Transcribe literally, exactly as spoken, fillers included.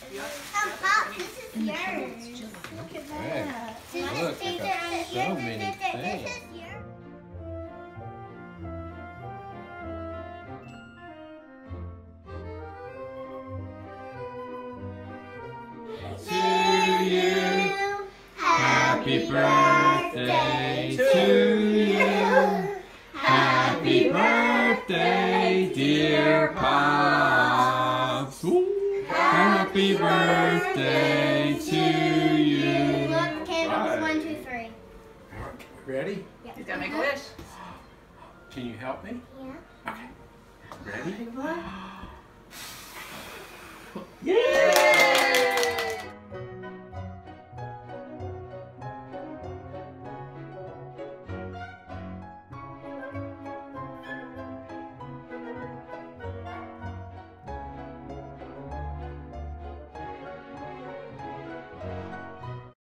Yeah. Um, Pop, this is And the yours. chocolate's jelly. Look at Hey. that. Look, I got so many things. This is yours. To you, happy birthday to you. Happy birthday, dear Pops. Ooh. Happy birthday to you. Look, candles, one, two, three. Ready? He's gonna make a wish. Can you help me? Yeah. Okay. Ready?